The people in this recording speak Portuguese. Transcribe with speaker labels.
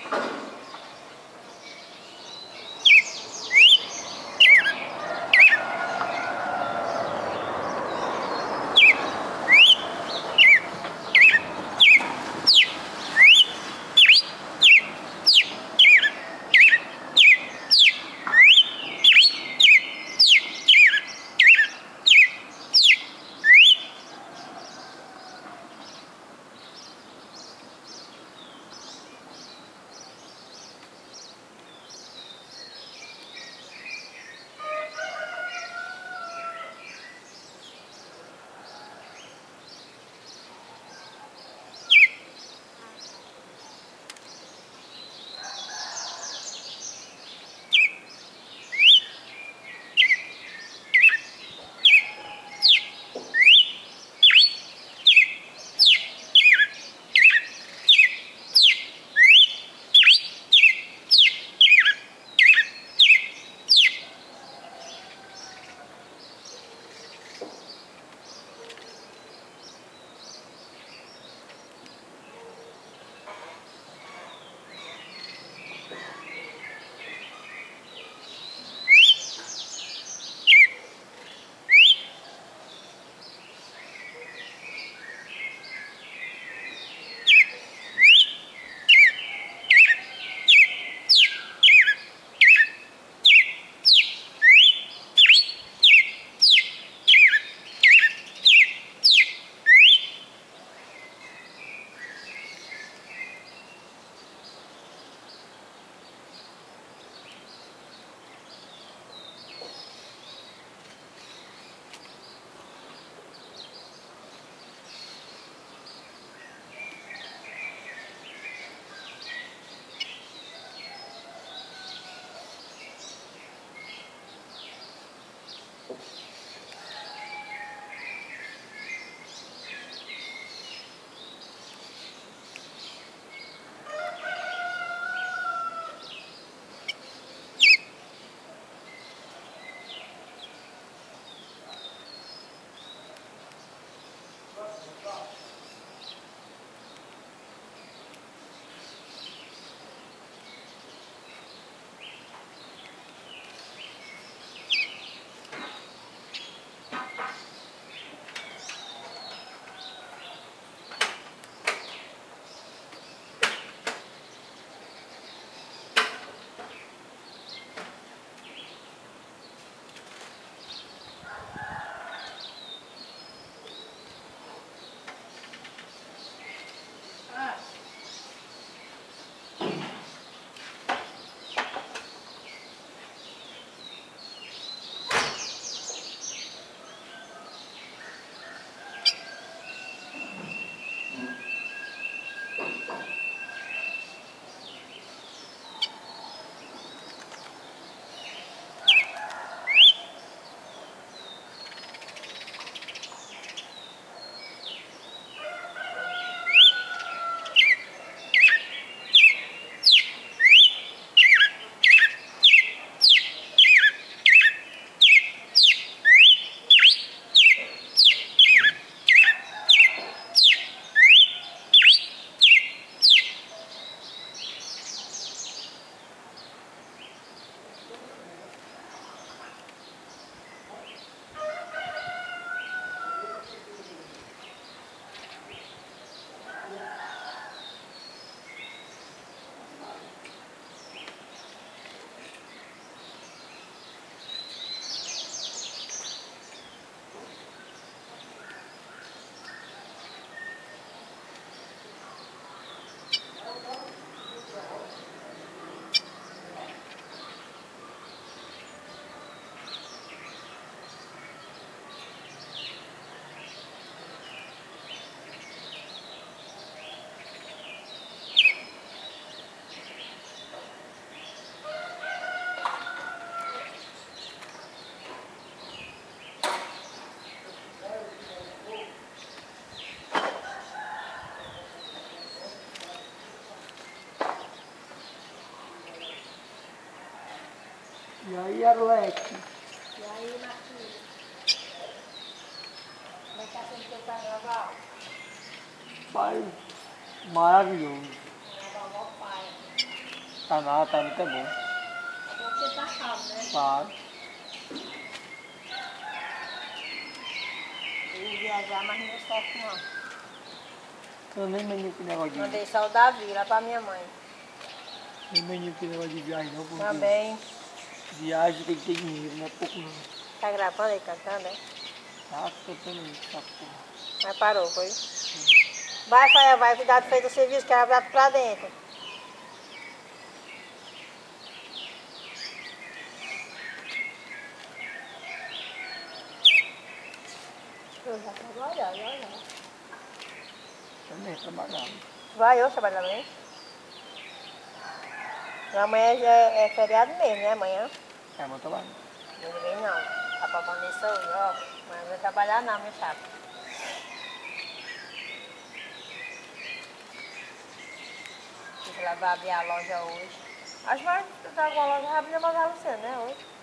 Speaker 1: E aí, Arlete?
Speaker 2: E aí, Marquinhos? Como é que tá sendo o teu carnaval?
Speaker 1: Pai, maravilhoso.
Speaker 2: Carnaval mó pai.
Speaker 1: Tá nada, tá muito bom.
Speaker 2: Porque tá calmo, né?
Speaker 1: Claro.
Speaker 2: Eu ia viajar, mas não deu certo não.
Speaker 1: Eu nem menino com negócio de...
Speaker 2: Mandei só o Davi lá pra minha mãe.
Speaker 1: Nem menino com negócio de viagem não, porque
Speaker 2: Também.
Speaker 1: viagem tem que ter dinheiro, não é pouco não.
Speaker 2: Tá gravando aí, cantando, né?
Speaker 1: Tá cantando isso, essa porra.
Speaker 2: Mas parou, foi? Vai, Fael, vai cuidar do feito do serviço, que ela vai pra dentro. Eu já trabalhar, olha.
Speaker 1: Também trabalhava.
Speaker 2: Vai eu trabalhar também? Amanhã já é feriado mesmo, né? Amanhã.
Speaker 1: É, mas trabalho.
Speaker 2: Não vem não. A pra Vanessa hoje, ó. Mas não vai trabalhar não, meu chapa. Ela vai abrir a loja hoje. Acho que vai dar alguma loja, vai abrir a Maga Luciana, né? Hoje.